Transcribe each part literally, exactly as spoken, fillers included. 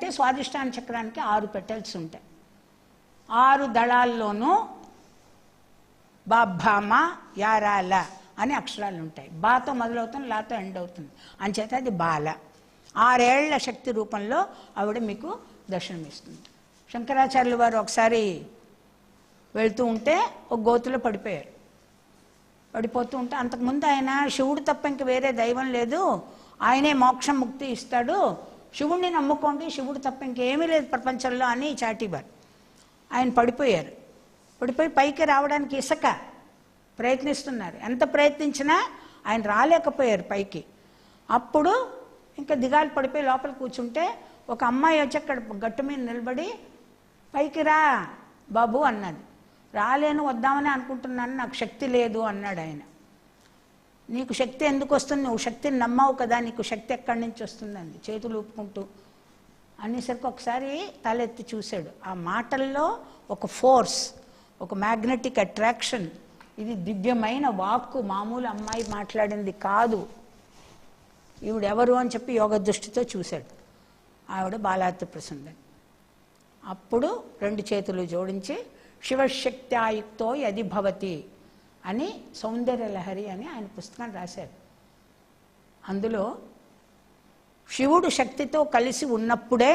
అంటే స్వాదిష్టాన చక్రానికి ఆరు పెటల్స్ ఉంటాయి. ఆరు దళాల్లోనూ బాభామ యారాల అని అక్షరాలు ఉంటాయి. బాతో మొదలవుతుంది, లాతో ఎండ్ అవుతుంది. అంచేత అది బాల. ఆరేళ్ల శక్తి రూపంలో ఆవిడ మీకు దర్శనమిస్తుంది. శంకరాచార్యులు వారు ఒకసారి వెళ్తూ ఉంటే ఒక గోతులో పడిపోయారు. పడిపోతూ ఉంటే అంతకుముందు ఆయన శివుడు తప్ప ఇంక వేరే దైవం లేదు, ఆయనే మోక్షం ముక్తి ఇస్తాడు, శివుణ్ణి నమ్ముకోండి, శివుడు తప్ప ఇంకేమీ లేదు ప్రపంచంలో అని చాటివారు. ఆయన పడిపోయారు. పడిపోయి పైకి రావడానికి ఇసుక ప్రయత్నిస్తున్నారు. ఎంత ప్రయత్నించినా ఆయన రాలేకపోయారు పైకి. అప్పుడు ఇంకా దిగాలు పడిపోయి లోపల కూర్చుంటే ఒక అమ్మాయి వచ్చి అక్కడ గట్టు మీద నిలబడి పైకి రా బాబు అన్నది. రాలేను, వద్దామని అనుకుంటున్నాను, నాకు శక్తి లేదు అన్నాడు ఆయన. నీకు శక్తి ఎందుకు వస్తుంది, నువ్వు శక్తిని నమ్మవు కదా, నీకు శక్తి ఎక్కడి నుంచి వస్తుందండి చేతులు ఊపుకుంటూ అనేసరికి ఒకసారి తలెత్తి చూశాడు. ఆ మాటల్లో ఒక ఫోర్స్, ఒక మ్యాగ్నెటిక్ అట్రాక్షన్. ఇది దివ్యమైన వాక్కు, మామూలు అమ్మాయి మాట్లాడింది కాదు. ఈవిడెవరు అని చెప్పి యోగ దృష్టితో చూశాడు. ఆవిడ బాలాత్రి ప్రసంగం. అప్పుడు రెండు చేతులు జోడించి శివశక్త్యాయుక్తో యది భవతి అని సౌందర్య లహరి అని ఆయన పుస్తకం రాశారు. అందులో శివుడు శక్తితో కలిసి ఉన్నప్పుడే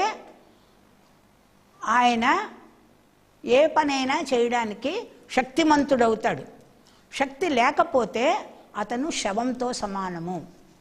ఆయన ఏ పనైనా చేయడానికి శక్తిమంతుడవుతాడు. శక్తి లేకపోతే అతను శవంతో సమానము.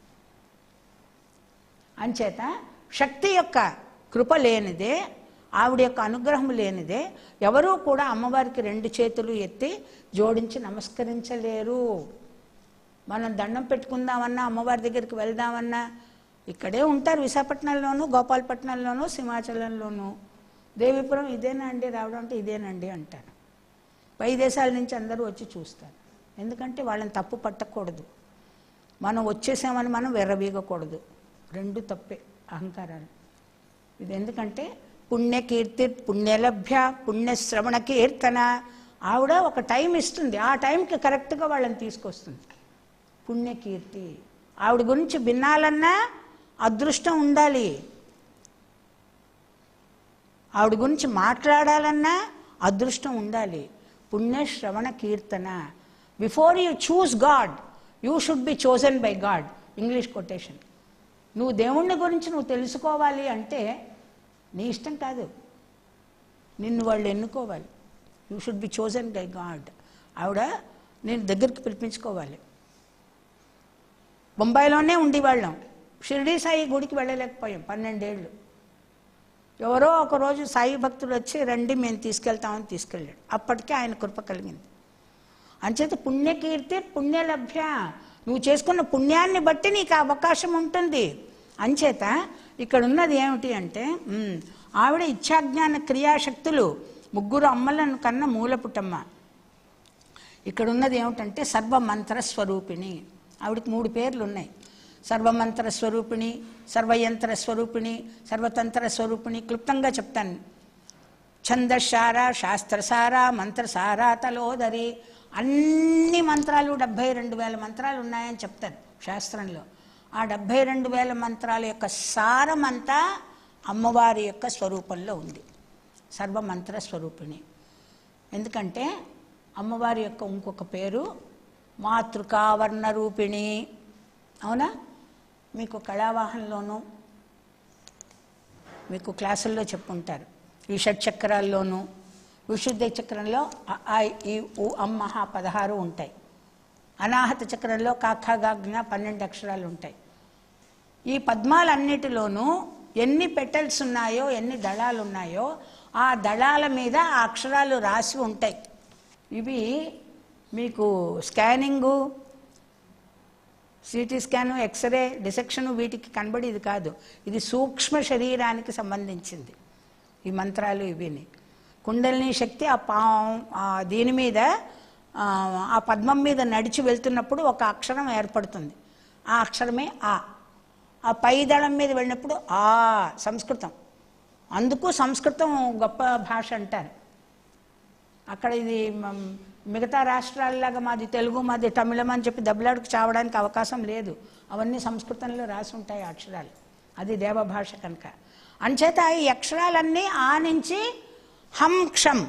అంచేత శక్తి యొక్క కృప లేనిదే, ఆవిడ యొక్క అనుగ్రహం లేనిదే ఎవరూ కూడా అమ్మవారికి రెండు చేతులు ఎత్తి జోడించి నమస్కరించలేరు. మనం దండం పెట్టుకుందామన్నా, అమ్మవారి దగ్గరికి వెళ్దామన్నా ఇక్కడే ఉంటారు, విశాఖపట్నంలోనూ, గోపాలపట్నంలోనూ, సింహాచలంలోనూ. దేవీపురం ఇదేనా అండి రావడం అంటే ఇదేనండి అంటారు. పై దేశాల నుంచి అందరూ వచ్చి చూస్తారు. ఎందుకంటే వాళ్ళని తప్పు పట్టకూడదు, మనం వచ్చేసామని మనం వెర్రవీగకూడదు. రెండు తప్పే అహంకారాలు. ఇది ఎందుకంటే పుణ్యకీర్తి పుణ్యలభ్య పుణ్యశ్రవణ కీర్తన. ఆవిడ ఒక టైం ఇస్తుంది, ఆ టైంకి కరెక్ట్గా వాళ్ళని తీసుకొస్తుంది. పుణ్యకీర్తి, ఆవిడ గురించి వినాలన్నా అదృష్టం ఉండాలి, ఆవిడ గురించి మాట్లాడాలన్నా అదృష్టం ఉండాలి. పుణ్యశ్రవణ కీర్తన. Before you choose God you should be chosen by God. English quotation. నువ్వు దేవుణ్ణి గురించి నువ్వు తెలుసుకోవాలి అంటే నీ ఇష్టం కాదు, నిన్ను వాళ్ళు ఎన్నుకోవాలి. You should be chosen by God. ఆవిడ నేను దగ్గరికి పిలిపించుకోవాలి. బొంబాయిలోనే ఉండేవాళ్ళం, షిరిడీ సాయి గుడికి వెళ్ళలేకపోయాం పన్నెండేళ్ళు. ఎవరో ఒకరోజు సాయి భక్తుడు వచ్చి రండి మేము తీసుకెళ్తామని తీసుకెళ్ళాడు. అప్పటికే ఆయన కృప కలిగింది. అంచేత పుణ్యకీర్తి పుణ్యలభ్య. నువ్వు చేసుకున్న పుణ్యాన్ని బట్టి నీకు అవకాశం ఉంటుంది. అంచేత ఇక్కడ ఉన్నది ఏమిటి అంటే ఆవిడ ఇచ్ఛాజ్ఞాన క్రియాశక్తులు ముగ్గురు అమ్మలను కన్న మూలపుటమ్మ. ఇక్కడ ఉన్నది ఏమిటంటే సర్వమంత్ర స్వరూపిణి. ఆవిడకి మూడు పేర్లు ఉన్నాయి. సర్వమంత్ర స్వరూపిణి, సర్వయంత్ర స్వరూపిణి, సర్వతంత్ర స్వరూపిణి. క్లుప్తంగా చెప్తాను. ఛందసార, శాస్త్రసార, మంత్రసార, తలోదరి. అన్ని మంత్రాలు డెబ్భై రెండు వేల మంత్రాలు ఉన్నాయని చెప్తారు శాస్త్రంలో. ఆ డెబ్భై రెండు వేల మంత్రాల యొక్క సారమంతా అమ్మవారి యొక్క స్వరూపంలో ఉంది. సర్వమంత్ర స్వరూపిణి. ఎందుకంటే అమ్మవారి యొక్క ఇంకొక పేరు మాతృకావర్ణ రూపిణి. అవునా? మీకు కళావాహంలోనూ మీకు క్లాసుల్లో చెప్పుంటారు. ఈ షట్చక్రాల్లోనూ విశుద్ధ చక్రంలో ఆ ఈ ఉ అమ్మహ పదహారు ఉంటాయి. అనాహత చక్రంలో కాఖాగాజ్ఞ పన్నెండు అక్షరాలు ఉంటాయి. ఈ పద్మాలన్నిటిలోనూ ఎన్ని పెటల్స్ ఉన్నాయో, ఎన్ని దళాలు ఉన్నాయో ఆ దళాల మీద ఆ అక్షరాలు రాసి ఉంటాయి. ఇవి మీకు scanning, CT scan, X ray, dissection వీటికి కనబడేది కాదు. ఇది సూక్ష్మ శరీరానికి సంబంధించింది ఈ మంత్రాలు. ఇవిని కుండలిని శక్తి ఆ పా దీని మీద ఆ పద్మం మీద నడిచి వెళ్తున్నప్పుడు ఒక అక్షరం ఏర్పడుతుంది. ఆ అక్షరమే ఆ. ఆ పై దళం మీద వెళ్ళినప్పుడు ఆ సంస్కృతం. అందుకు సంస్కృతం గొప్ప భాష అంటారు. అక్కడ ఇది మిగతా రాష్ట్రాలలాగా మాది తెలుగు, మాది తమిళం అని చెప్పి దెబ్బలాడుకు చావడానికి అవకాశం లేదు. అవన్నీ సంస్కృతంలో రాసి ఉంటాయి అక్షరాలు. అది దేవభాష కనుక. అంచేత ఈ అక్షరాలన్నీ ఆ నుంచి హం క్షం.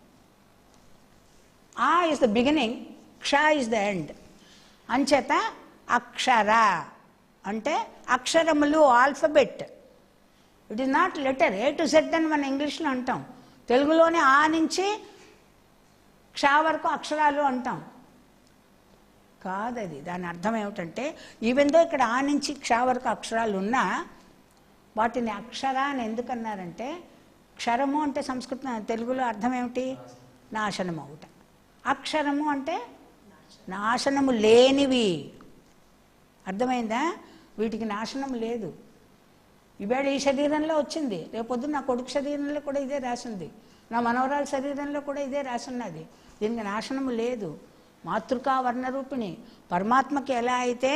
ఆ ఇస్ ద బిగినింగ్, క్ష ఇస్ ద ఎండ్. అంచేత అక్షర అంటే అక్షరములు, alphabet. It is not letter. A to Z అని మన ఇంగ్లీష్లో అంటాం. తెలుగులోనే ఆ నుంచి క్ష వరకు అక్షరాలు అంటాం. కాదది. దాని అర్థం ఏమిటంటే ఈవెన్ దో ఇక్కడ ఆ నుంచి క్ష వరకు అక్షరాలు ఉన్నా వాటిని అక్షర అని ఎందుకన్నారంటే, క్షరము అంటే సంస్కృతం తెలుగులో అర్థం ఏమిటి? నాశనము అవుట. అక్షరము అంటే నాశనము లేనివి. అర్థమైందా? వీటికి నాశనం లేదు. ఇవాళ ఈ శరీరంలో వచ్చింది, రేపొద్దు నా కొడుకు శరీరంలో కూడా ఇదే రాసింది, నా మనవరాల శరీరంలో కూడా ఇదే రాసున్నది. దీనికి నాశనము లేదు. మాతృకా వర్ణరూపిణి పరమాత్మకి ఎలా అయితే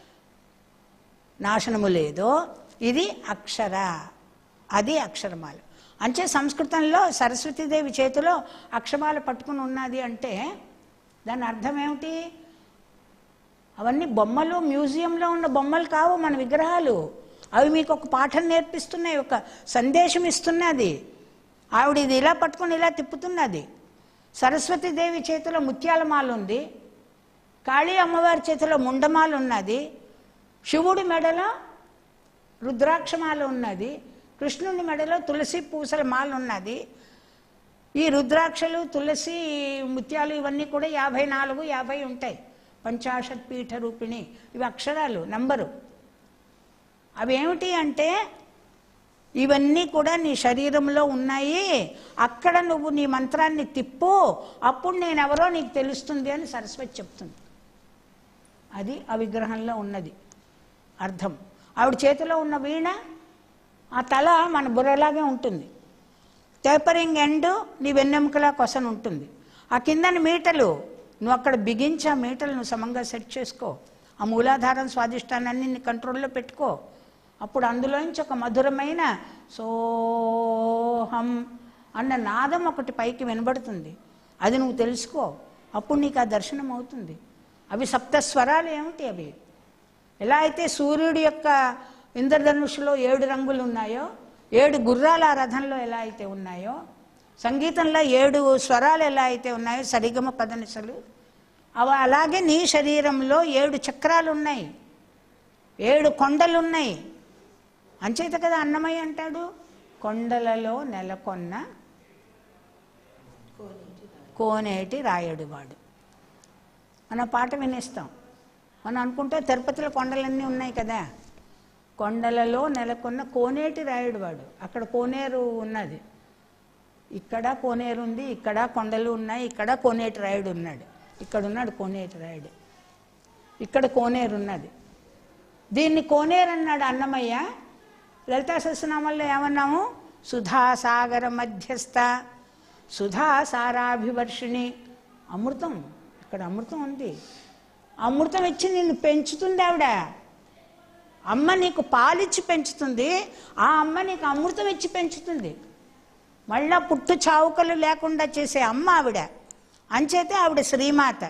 నాశనము లేదో ఇది అక్షర, అది అక్షరమాల. అంటే సంస్కృతంలో సరస్వతీదేవి చేతిలో అక్షమాల పట్టుకుని ఉన్నది అంటే దాని అర్థం ఏమిటి? అవన్నీ బొమ్మలు, మ్యూజియంలో ఉన్న బొమ్మలు కావు మన విగ్రహాలు. అవి మీకు ఒక పాఠం నేర్పిస్తున్నాయి, ఒక సందేశం ఇస్తున్నది. ఆవిడ ఇది ఇలా పట్టుకుని ఇలా తిప్పుతున్నది. సరస్వతీదేవి చేతిలో ముత్యాలమాల ఉంది, కాళీ అమ్మవారి చేతిలో ముండమాల ఉన్నది, శివుడి మెడలో రుద్రాక్షమాల ఉన్నది, కృష్ణుని మెడలో తులసి పూసల మాల ఉన్నది. ఈ రుద్రాక్షలు, తులసి, ముత్యాలు ఇవన్నీ కూడా యాభై నాలుగు యాభై ఉంటాయి. పంచాశత్ పీఠ రూపిణి. ఇవి అక్షరాలు, నంబరు. అవి ఏమిటి అంటే ఇవన్నీ కూడా నీ శరీరంలో ఉన్నాయి. అక్కడ నువ్వు నీ మంత్రాన్ని తిప్పు, అప్పుడు నేనెవరో నీకు తెలుస్తుంది అని సరస్వతి చెప్తుంది. అది ఆ విగ్రహంలో ఉన్నది అర్థం. ఆవిడ చేతిలో ఉన్న వీణ, ఆ తల మన బుర్రలాగే ఉంటుంది. టేపరింగ్ ఎండ్ నీ వెన్నెముకలా కొసను ఉంటుంది. ఆ కిందని మీటలు నువ్వు అక్కడ బిగించి ఆ మీటలు నువ్వు సమంగా సెట్ చేసుకో. ఆ మూలాధారం స్వాదిష్టానాన్ని నీ కంట్రోల్లో పెట్టుకో. అప్పుడు అందులోంచి ఒక మధురమైన సోహం అన్న నాదం ఒకటి పైకి వినబడుతుంది. అది నువ్వు తెలుసుకో, అప్పుడు నీకు ఆ దర్శనం అవుతుంది. అవి సప్తస్వరాలు ఏమిటి? అవి ఎలా అయితే సూర్యుడి యొక్క ఇంద్రధనుషులో ఏడు రంగులు ఉన్నాయో, ఏడు గుర్రాల రథంలో ఎలా అయితే ఉన్నాయో, సంగీతంలో ఏడు స్వరాలు ఎలా అయితే ఉన్నాయో, సరిగమ పదనిసలు, అవి అలాగే నీ శరీరంలో ఏడు చక్రాలు ఉన్నాయి, ఏడు కొండలు ఉన్నాయి. అంచేత కదా అన్నమయ్య అంటాడు, కొండలలో నెలకొన్న కోనేటి రాయడు వాడు. మన పాట వినేస్తాం. మనం అనుకుంటే తిరుపతిలో కొండలన్నీ ఉన్నాయి కదా. కొండలలో నెలకొన్న కోనేటి రాయుడు వాడు. అక్కడ కోనేరు ఉన్నది, ఇక్కడ కోనేరు ఉంది, ఇక్కడ కొండలు ఉన్నాయి, ఇక్కడ కోనేటి రాయుడు ఉన్నాడు. ఇక్కడ ఉన్నాడు కోనేటి రాయుడు, ఇక్కడ కోనేరు ఉన్నది. దీన్ని కోనేరు అన్నాడు అన్నమయ్య. లలితా సహస్రనామాల్లో ఏమన్నాము? సుధాసాగర మధ్యస్థ, సుధాసారాభివర్షిణి. అమృతం, ఇక్కడ అమృతం ఉంది. అమృతం ఇచ్చి నిన్ను పెంచుతుంది ఆవిడ. అమ్మ నీకు పాలిచ్చి పెంచుతుంది, ఆ అమ్మ నీకు అమృతం ఇచ్చి పెంచుతుంది. మళ్ళా పుట్టు చావుకలు లేకుండా చేసే అమ్మ ఆవిడ. అంచేత ఆవిడ శ్రీమాత.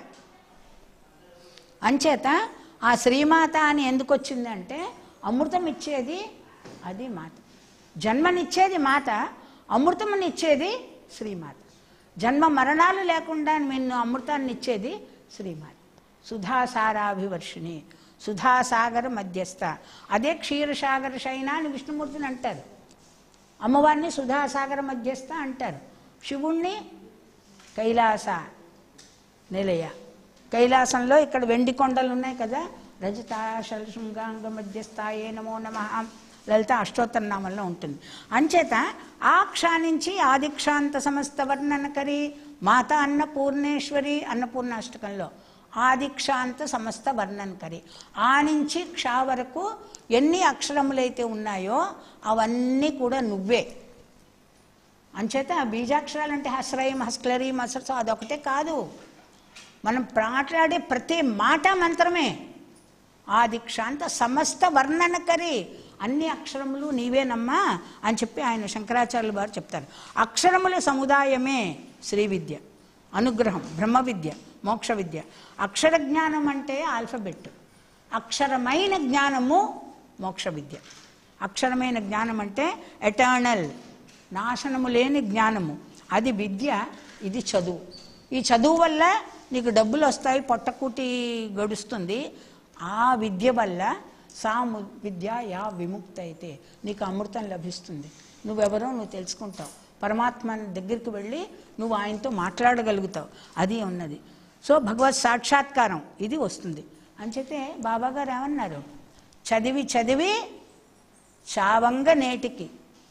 అంచేత ఆ శ్రీమాత అని ఎందుకు వచ్చిందంటే అమృతం ఇచ్చేది అది మాత. జన్మనిచ్చేది మాత, అమృతమునిచ్చేది శ్రీమాత. జన్మ మరణాలు లేకుండా నిన్ను అమృతాన్ని ఇచ్చేది శ్రీమాత. సుధాసారాభివర్షిణి, సుధాసాగర మధ్యస్థ. అదే క్షీరసాగర శయన అని విష్ణుమూర్తిని అంటారు. అమ్మవారిని సుధాసాగర మధ్యస్థ అంటారు. శివుణ్ణి కైలాస నిలయ. కైలాసంలో ఇక్కడ వెండి కొండలు ఉన్నాయి కదా. రజతాశల శృంగాంగ మధ్యస్థాయే నమో నమః లలిత అష్టోత్తర నామంలో ఉంటుంది. అంచేత ఆ క్షానించి ఆదిక్షాంత సమస్త వర్ణనకరి మాత అన్నపూర్ణేశ్వరి, అన్నపూర్ణాష్టకంలో ఆదిక్షాంత సమస్త వర్ణనకరి. ఆ నుంచి క్షా వరకు ఎన్ని అక్షరములైతే ఉన్నాయో అవన్నీ కూడా నువ్వే. అంచేత బీజాక్షరాలు అంటే హస్రయం, హస్క్లరీం, హస్రసం అదొకటే కాదు. మనం మాట్లాడే ప్రతి మాట మంత్రమే. ఆదిక్షాంత సమస్త వర్ణనకరి, అన్ని అక్షరములు నీవేనమ్మా అని చెప్పి ఆయన శంకరాచార్యులు వారు చెప్తారు. అక్షరముల సముదాయమే శ్రీ విద్య, అనుగ్రహం, బ్రహ్మ విద్య, మోక్ష విద్య. అక్షర జ్ఞానం అంటే ఆల్ఫబెట్, అక్షరమైన జ్ఞానము మోక్ష విద్య. అక్షరమైన జ్ఞానం అంటే ఎటర్నల్, నాశనము లేని జ్ఞానము, అది విద్య, ఇది చదువు. ఈ చదువు వల్ల నీకు డబ్బులు వస్తాయి, పొట్టకూటి గడుస్తుంది. ఆ విద్య వల్ల సాము విద్య యా విముక్త అయితే నీకు అమృతం లభిస్తుంది. నువ్వెవరో నువ్వు తెలుసుకుంటావు, పరమాత్మ దగ్గరికి వెళ్ళి నువ్వు ఆయనతో మాట్లాడగలుగుతావు, అది ఉన్నది. సో భగవత్ సాక్షాత్కారం ఇది వస్తుంది. అంచేతే బాబాగారు ఏమన్నారు, చదివి చదివి చావంగ నేటికి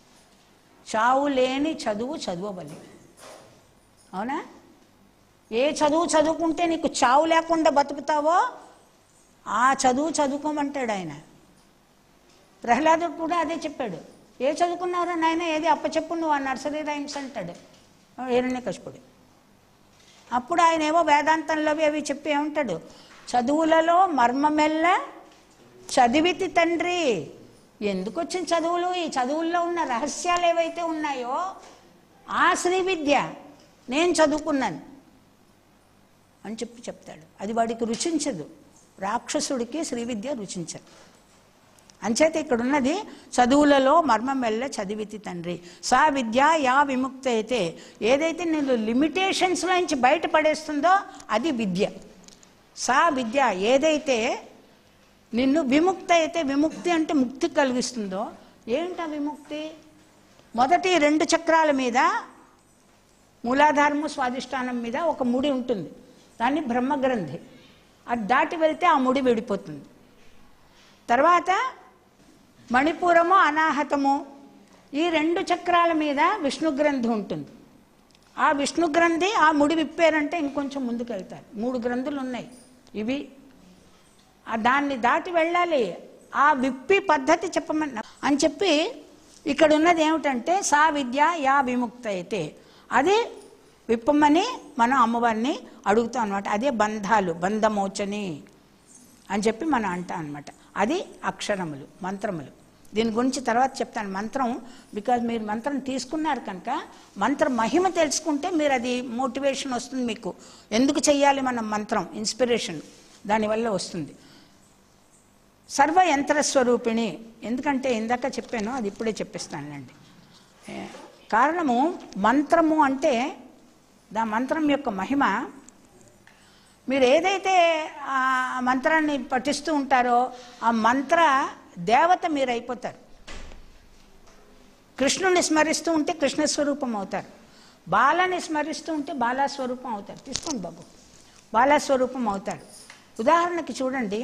చావు లేని చదువు చదువబలి. అవునా? ఏ చదువు చదువుకుంటే నీకు చావు లేకుండా బతుకుతావో ఆ చదువు చదువుకోమంటాడు ఆయన. ప్రహ్లాదుడు కూడా అదే చెప్పాడు. ఏ చదువుకున్నారో నాయన, ఏది అప్పచెప్పు నువ్వు, ఆ నర్సరీ రైమ్స్ అంటాడు హిరణ్యకశిపుడు. అప్పుడు ఆయన ఏవో వేదాంతంలోవి అవి చెప్పి ఏమంటాడు, చదువులలో మర్మమెల్ల చదివితి తండ్రి. ఎందుకు వచ్చిన చదువులు? ఈ చదువుల్లో ఉన్న రహస్యాలు ఏవైతే ఉన్నాయో ఆ శ్రీ విద్య నేను చదువుకున్నాను అని చెప్పి చెప్తాడు. అది వాడికి రుచించదు, రాక్షసుడికి శ్రీ విద్య రుచించదు. అంచేత ఇక్కడ ఉన్నది చదువులలో మర్మం వెళ్ళ చదివితి తండ్రి. సా విద్య యా విముక్త అయితే, ఏదైతే నేను లిమిటేషన్స్లో నుంచి బయటపడేస్తుందో అది విద్య. సా విద్య ఏదైతే నిన్ను విముక్త అయితే, విముక్తి అంటే ముక్తి కలిగిస్తుందో. ఏంటా విముక్తి? మొదటి రెండు చక్రాల మీద, మూలాధారము స్వాధిష్టానం మీద ఒక ముడి ఉంటుంది, దాన్ని బ్రహ్మగ్రంథి. అది దాటి వెళ్తే ఆ ముడి విడిపోతుంది. తర్వాత మణిపూరము అనాహతము, ఈ రెండు చక్రాల మీద విష్ణుగ్రంథి ఉంటుంది. ఆ విష్ణుగ్రంథి ఆ ముడి విప్పారంటే ఇంకొంచెం ముందుకు వెళ్తారు. మూడు గ్రంథులు ఉన్నాయి ఇవి, దాన్ని దాటి వెళ్ళాలి. ఆ విప్పి పద్ధతి చెప్పమన్నా అని చెప్పి ఇక్కడ ఉన్నది ఏమిటంటే సా విద్య యా విముక్త అయితే, అది విప్పమని మనం అమ్మవారిని అడుగుతాం అనమాట. అదే బంధాలు, బంధమోచని అని చెప్పి మనం అంటాం అనమాట. అది అక్షరములు, మంత్రములు. దీని గురించి తర్వాత చెప్తాను. మంత్రం, బికాజ్ మీరు మంత్రం తీసుకున్నారు కనుక మంత్ర మహిమ తెలుసుకుంటే మీరు అది మోటివేషన్ వస్తుంది మీకు. ఎందుకు చెయ్యాలి మనం మంత్రం, ఇన్స్పిరేషన్ దానివల్ల వస్తుంది. సర్వ యంత్రస్వరూపిణి, ఎందుకంటే ఇందాక చెప్పాను, అది ఇప్పుడే చెప్పిస్తానండి. కారణము మంత్రము అంటే దా మంత్రం యొక్క మహిమ. మీరు ఏదైతే ఆ మంత్రాన్ని పఠిస్తూ ఉంటారో ఆ మంత్ర దేవత మీరు అయిపోతారు. కృష్ణుని స్మరిస్తూ ఉంటే కృష్ణస్వరూపం అవుతారు, బాలని స్మరిస్తూ ఉంటే బాలాస్వరూపం అవుతారు. తీసుకోండి బాబు, బాలాస్వరూపం అవుతారు. ఉదాహరణకి చూడండి,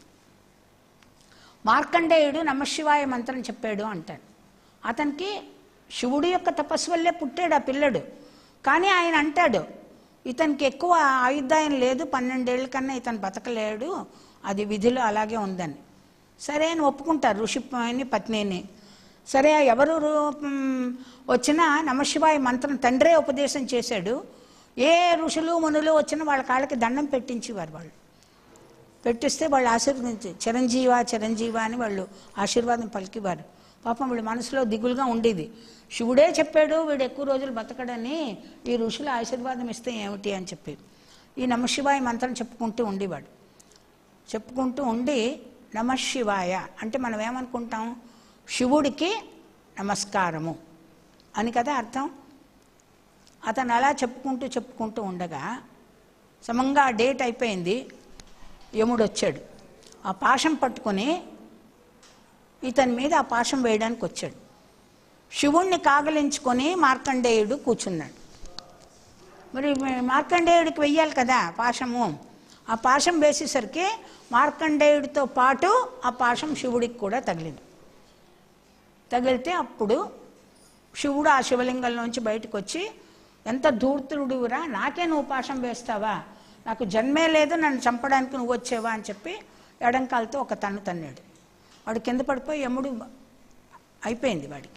మార్కండేయుడు నమశివాయ మంత్రం చెప్పాడు అంటాడు. అతనికి శివుడి యొక్క తపస్సు వల్లే పుట్టాడు ఆ పిల్లడు. కానీ ఆయన అంటాడు ఇతనికి ఎక్కువ ఆయుర్దాయం లేదు, పన్నెండేళ్ల కన్నా ఇతను బతకలేడు, అది విధిలో అలాగే ఉందని. సరే అని ఒప్పుకుంటారు ఋషిని పత్నిని. సరే ఎవరు వచ్చినా నమశివాయ మంత్రం తండ్రే ఉపదేశం చేశాడు. ఏ ఋషులు మునులు వచ్చినా వాళ్ళ కాళ్ళకి దండం పెట్టించేవారు. వాళ్ళు పెట్టిస్తే వాళ్ళు ఆశీర్వదించి చిరంజీవా చిరంజీవా అని వాళ్ళు ఆశీర్వాదం పలికివారు. పాపం వీళ్ళ మనసులో దిగులుగా ఉండేది. శివుడే చెప్పాడు వీడు ఎక్కువ రోజులు బతకడని, ఈ ఋషులు ఆశీర్వాదం ఇస్తే ఏమిటి అని చెప్పి ఈ నమశివాయ మంత్రం చెప్పుకుంటూ ఉండేవాడు. చెప్పుకుంటూ ఉండి నమశివాయ అంటే మనం ఏమనుకుంటాం, శివుడికి నమస్కారము అని కదా అర్థం. అతను అలా చెప్పుకుంటూ చెప్పుకుంటూ ఉండగా సమంగా డేట్ అయిపోయింది. యముడు వచ్చాడు, ఆ పాశం పట్టుకొని ఇతని మీద ఆ పాశం వేయడానికి వచ్చాడు. శివుణ్ణి కాగలించుకొని మార్కండేయుడు కూర్చున్నాడు. మరి మార్కండేయుడికి వెయ్యాలి కదా పాశము. ఆ పాశం వేసేసరికి మార్కండేయుడితో పాటు ఆ పాశం శివుడికి కూడా తగిలింది. తగిలితే అప్పుడు శివుడు ఆ శివలింగంలోంచి బయటకు వచ్చి, ఎంత ధూర్తుడురా, నాకే నువ్వు పాశం వేస్తావా, నాకు జన్మే లేదు, నన్ను చంపడానికి నువ్వు వచ్చేవా అని చెప్పి ఎడంకాలతో ఒక తన్ను తన్నాడు. వాడు కింద పడిపోయి యముడు అయిపోయింది వాడికి.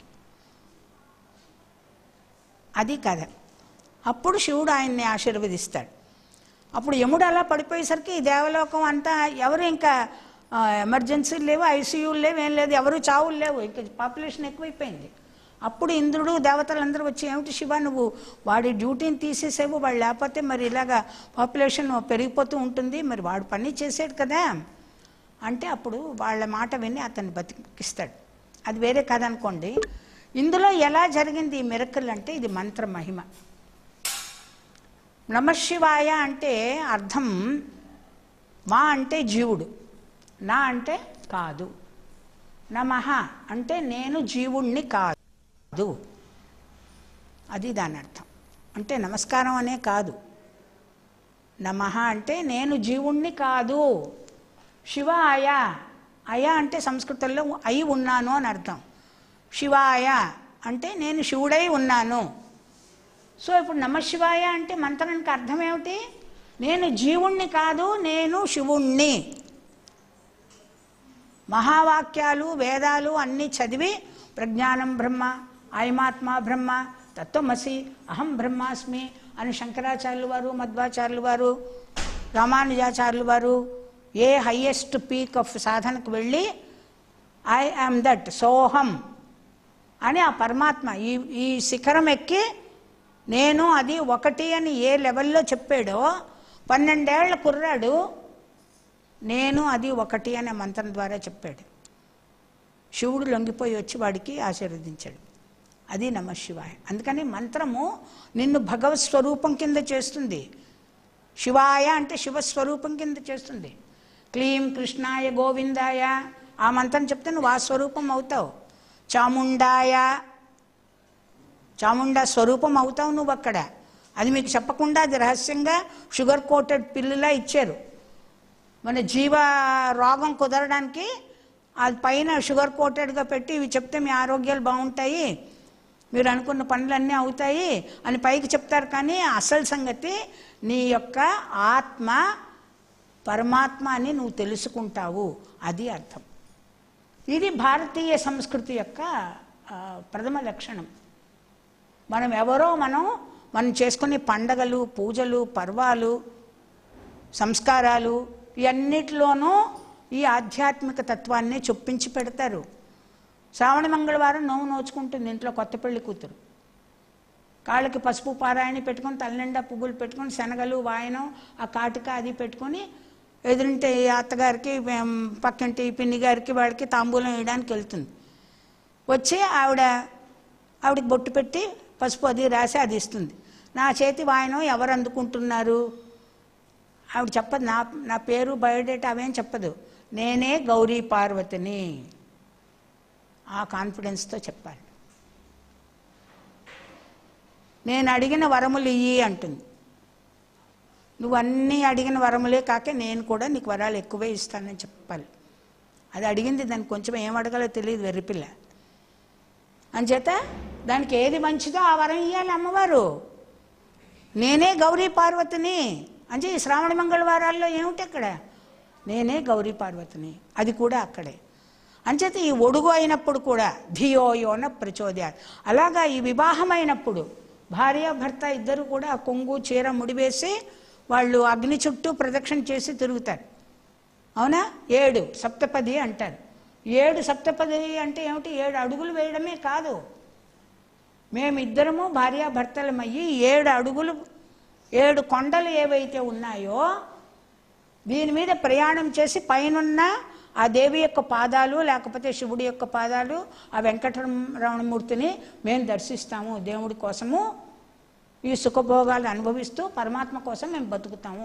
అది కథ. అప్పుడు శివుడు ఆయన్ని ఆశీర్వదిస్తాడు. అప్పుడు యముడు అలా పడిపోయేసరికి ఈ దేవలోకం అంతా ఎవరు ఇంకా ఎమర్జెన్సీలు లేవు, ఐసీయూలు లేవు, ఏం లేదు, ఎవరు చావులు లేవు, ఇంకా పాపులేషన్ ఎక్కువైపోయింది. అప్పుడు ఇంద్రుడు దేవతలందరూ వచ్చి, ఏమిటి శివ నువ్వు వాడి డ్యూటీని తీసేసేవు, వాడు లేకపోతే మరి ఇలాగా పాపులేషన్ పెరిగిపోతూ ఉంటుంది, మరి వాడు పని చేసాడు కదా అంటే అప్పుడు వాళ్ళ మాట విని అతన్ని బతికిస్తాడు. అది వేరే కథ అనుకోండి. ఇందులో ఎలా జరిగింది ఈ మిరకల్ అంటే ఇది మంత్ర మహిమ. నమశివాయ అంటే అర్థం మా అంటే జీవుడు, నా అంటే కాదు, నమః అంటే నేను జీవుణ్ణి కాదు, అది దాని అర్థం. అంటే నమస్కారం అనే కాదు, నమః అంటే నేను జీవుణ్ణి కాదు. శివాయ, అయ అంటే సంస్కృతంలో అయి ఉన్నాను అని అర్థం. శివాయ అంటే నేను శివుడై ఉన్నాను. సో ఇప్పుడు నమశివాయ అంటే మంత్రానికి అర్థం ఏమిటి? నేను జీవుణ్ణి కాదు, నేను శివుణ్ణి. మహావాక్యాలు వేదాలు అన్నీ చదివి ప్రజ్ఞానం బ్రహ్మ, అయమాత్మ బ్రహ్మ, తత్వమసి, అహం బ్రహ్మాస్మి అని శంకరాచార్యులు వారు, మధ్వాచార్యులు వారు, రామానుజాచార్యులు వారు ఏ హయ్యెస్ట్ పీక్ ఆఫ్ సాధనకు వెళ్ళి ఐ యామ్ దట్, సోహం అని ఆ పరమాత్మ ఈ ఈ శిఖరం ఎక్కి నేను అది ఒకటి అని ఏ లెవెల్లో చెప్పాడో, పన్నెండేళ్ల కుర్రాడు నేను అది ఒకటి అనే మంత్రం ద్వారా చెప్పాడు. శివుడు లొంగిపోయి వచ్చి వాడికి ఆశీర్వదించాడు. అది నమశివాయ. అందుకని మంత్రము నిన్ను భగవత్ స్వరూపం కింద చేస్తుంది. శివాయ అంటే శివస్వరూపం కింద చేస్తుంది. క్లీం కృష్ణాయ గోవిందాయ ఆ మంత్రం చెప్తే నువ్వు ఆ స్వరూపం అవుతావు. చాముండాయ, చాముండా స్వరూపం అవుతావు నువ్వు అక్కడ. అది మీకు చెప్పకుండా అది రహస్యంగా షుగర్ కోటెడ్ పిల్లులా ఇచ్చారు. మన జీవ రోగం కుదరడానికి అది పైన షుగర్ కోటెడ్గా పెట్టి ఇవి చెప్తే మీ ఆరోగ్యాలు బాగుంటాయి, మీరు అనుకున్న పనులన్నీ అవుతాయి అని పైకి చెప్తారు. కానీ అసలు సంగతి నీ యొక్క ఆత్మ పరమాత్మ అని నువ్వు తెలుసుకుంటావు, అది అర్థం. ఇది భారతీయ సంస్కృతి యొక్క ప్రథమ లక్షణం. మనం ఎవరో మనం మనం చేసుకునే పండగలు, పూజలు, పర్వాలు, సంస్కారాలు ఇవన్నిటిలోనూ ఈ ఆధ్యాత్మిక తత్వాన్ని చొప్పించి పెడతారు. శ్రావణ మంగళవారం నోవు నోచుకుంటుంది ఇంట్లో కొత్త పెళ్లి కూతురు. కాళ్ళకి పసుపు పారాయణ పెట్టుకొని తలనిండా పువ్వులు పెట్టుకొని శనగలు వాయనం ఆ కాటిక అది పెట్టుకొని ఎదురింటి అత్తగారికి పక్కింటి పిన్ని గారికి వాడికి తాంబూలం వేయడానికి వెళ్తుంది. వచ్చి ఆవిడ ఆవిడకి బొట్టు పెట్టి పసుపు అది రాసి అది ఇస్తుంది. నా చేతి వాయనం ఎవరు అందుకుంటున్నారు? ఆవిడ చెప్పదు, నా నా పేరు బయోడేటా అవేం చెప్పదు. నేనే గౌరీ పార్వతిని ఆ కాన్ఫిడెన్స్తో చెప్పాలి. నేను అడిగిన వరములు ఇయ్యి అంటుంది. నువ్వు అన్నీ అడిగిన వరములే కాక నేను కూడా నీకు వరాలు ఎక్కువే ఇస్తానని చెప్పాలి. అది అడిగింది, దానికి కొంచెం ఏం అడగాలో తెలియదు వెర్రిపిల్ల. అంచేత దానికి ఏది మంచిదో ఆ వరం ఇవ్వాలి అమ్మవారు. నేనే గౌరీ పార్వతిని అంటే ఈ శ్రావణ మంగళవారాల్లో ఏమిటి అక్కడ? నేనే గౌరీ పార్వతిని, అది కూడా అక్కడే. అంచేత ఈ ఒడుగు అయినప్పుడు కూడా ధియోయోన ప్రచోదయ. అలాగా ఈ వివాహం అయినప్పుడు భార్య భర్త ఇద్దరు కూడా ఆ కొంగు చీర ముడివేసి వాళ్ళు అగ్ని చుట్టూ ప్రదక్షిణ చేసి తిరుగుతారు. అవునా? ఏడు సప్తపది అంటారు. ఏడు సప్తపది అంటే ఏమిటి? ఏడు అడుగులు వేయడమే కాదు, మేమిద్దరము భార్యాభర్తలమయ్యి ఏడు అడుగులు ఏడు కొండలు ఏవైతే ఉన్నాయో దీని మీద ప్రయాణం చేసి పైనున్న ఆ దేవి యొక్క పాదాలు లేకపోతే శివుడి యొక్క పాదాలు ఆ వెంకటరమణమూర్తిని మేము దర్శిస్తాము. దేవుడి కోసము ఈ సుఖభోగాలు అనుభవిస్తూ పరమాత్మ కోసం మేము బతుకుతాము.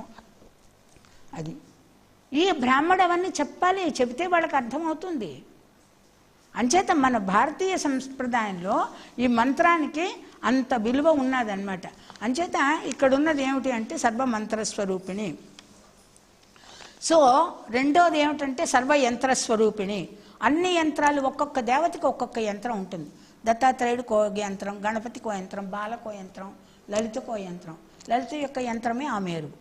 అది ఈ బ్రాహ్మడు అవన్నీ చెప్పాలి, చెబితే వాళ్ళకి అర్థమవుతుంది. అంచేత మన భారతీయ సంప్రదాయంలో ఈ మంత్రానికి అంత విలువ ఉన్నదన్నమాట. అంచేత ఇక్కడ ఉన్నది ఏమిటి అంటే సర్వమంత్రస్వరూపిణి. సో రెండోది ఏమిటంటే సర్వయంత్రస్వరూపిణి. అన్ని యంత్రాలు ఒక్కొక్క దేవతకి ఒక్కొక్క యంత్రం ఉంటుంది. దత్తాత్రేయుడికో యంత్రం, గణపతికో యంత్రం, బాలకో యంత్రం, లలితకో యంత్రం. లలిత యొక్క యంత్రమే ఆ మేరువు.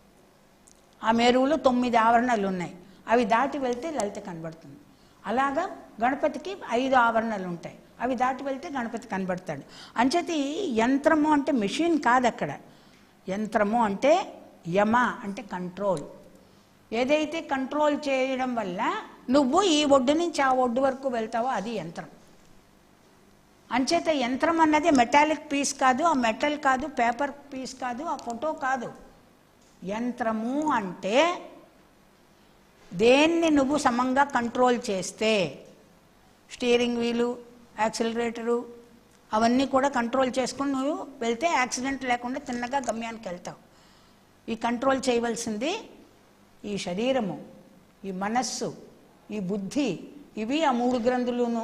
ఆ మేరువులో తొమ్మిది ఆవరణలు ఉన్నాయి, అవి దాటి వెళ్తే లలిత కనబడుతుంది. అలాగా గణపతికి ఐదు ఆవరణలు ఉంటాయి, అవి దాటి వెళ్తే గణపతి కనబడతాడు. అంచేతి యంత్రము అంటే మెషిన్ కాదు అక్కడ. యంత్రము అంటే యమ అంటే కంట్రోల్. ఏదైతే కంట్రోల్ చేయడం వల్ల నువ్వు ఈ ఒడ్డు నుంచి ఆ ఒడ్డు వరకు వెళ్తావో అది యంత్రం. అంచేత యంత్రం అన్నది మెటాలిక్ పీస్ కాదు, ఆ మెటల్ కాదు, పేపర్ పీస్ కాదు, ఆ ఫోటో కాదు. యంత్రము అంటే దేన్ని నువ్వు సమంగా కంట్రోల్ చేస్తే స్టీరింగ్ వీలు, యాక్సిలరేటరు అవన్నీ కూడా కంట్రోల్ చేసుకుని నువ్వు వెళ్తే యాక్సిడెంట్ లేకుండా తిన్నగా గమ్యానికి వెళ్తావు. ఈ కంట్రోల్ చేయవలసింది ఈ శరీరము, ఈ మనస్సు, ఈ బుద్ధి, ఇవి ఆ మూడు గ్రంథులును.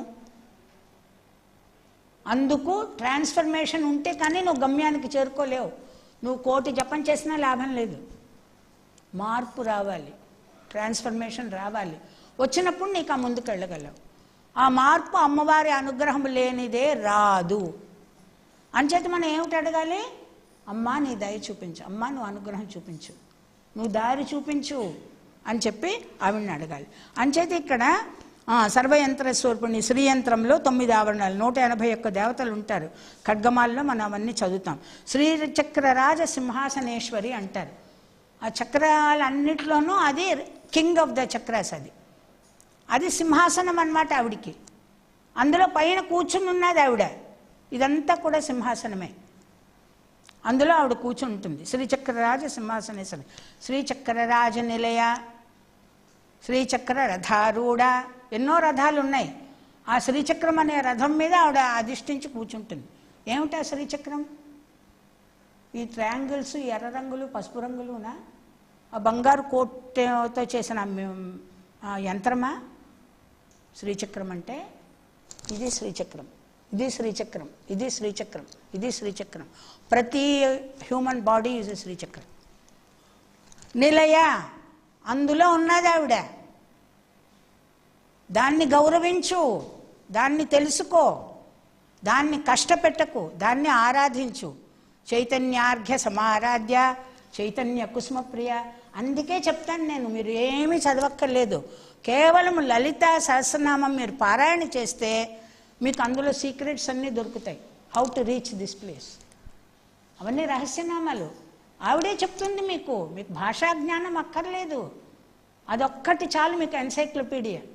అందుకు ట్రాన్స్ఫర్మేషన్ ఉంటే కానీ నువ్వు గమ్యానికి చేరుకోలేవు. నువ్వు కోటి జపం చేసినా లాభం లేదు. మార్పు రావాలి, ట్రాన్స్ఫర్మేషన్ రావాలి. వచ్చినప్పుడు నీకు ఆ ముందుకు వెళ్ళగలవు. ఆ మార్పు అమ్మవారి అనుగ్రహం లేనిదే రాదు. అంచేత మనం ఏమిటి అడగాలి? అమ్మా నీ దయ చూపించు, అమ్మా నువ్వు అనుగ్రహం చూపించు, నువ్వు దారి చూపించు అని చెప్పి ఆవిడని అడగాలి. అంచేత ఇక్కడ సర్వయంత్ర స్వరూపిణి శ్రీయంత్రంలో తొమ్మిది ఆవరణాలు, నూట ఎనభై ఒక్క దేవతలు ఉంటారు. ఖడ్గమాల్లో మనం అవన్నీ చదువుతాం. శ్రీచక్రరాజ సింహాసనేశ్వరి అంటారు. ఆ చక్రాలన్నిటిలోనూ అది కింగ్ ఆఫ్ ద చక్రాస్. అది అది సింహాసనం అన్నమాట ఆవిడికి. అందులో పైన కూర్చుని ఉన్నది ఆవిడ. ఇదంతా కూడా సింహాసనమే. అందులో ఆవిడ కూర్చుని ఉంటుంది. శ్రీచక్రరాజ సింహాసనేశ్వరి, శ్రీచక్రరాజ నిలయ, శ్రీచక్ర రథారూఢ, ఎన్నో రథాలు ఉన్నాయి. ఆ శ్రీచక్రం అనే రథం మీద ఆవిడ అధిష్ఠించి కూర్చుంటుంది. ఏమిటా శ్రీచక్రం? ఈ ట్రయాంగిల్స్, ఎర్ర రంగులు, పసుపు రంగులునా, ఆ బంగారు కోటతో చేసిన యంత్రమా శ్రీచక్రం అంటే? ఇది శ్రీచక్రం, ఇది శ్రీచక్రం, ఇది శ్రీచక్రం, ఇది శ్రీచక్రం. ప్రతి హ్యూమన్ బాడీ ఈజ్ శ్రీచక్రం. నిలయ, అందులో ఉన్నది ఆవిడ. దాన్ని గౌరవించు, దాన్ని తెలుసుకో, దాన్ని కష్టపెట్టకు, దాన్ని ఆరాధించు. చైతన్యార్ఘ్య సమారాధ్య చైతన్య కుసుమప్రియ. అందుకే చెప్తాను నేను, మీరు ఏమీ చదవక్కర్లేదు. కేవలం లలిత సహస్రనామం మీరు పారాయణ చేస్తే మీకు అందులో సీక్రెట్స్ అన్నీ దొరుకుతాయి. How to reach this place, అవన్నీ రహస్యనామాలు. ఆవిడే చెప్తుంది మీకు. మీకు భాషా జ్ఞానం అక్కర్లేదు, అదొక్కటి చాలు మీకు ఎన్సైక్లోపీడియా.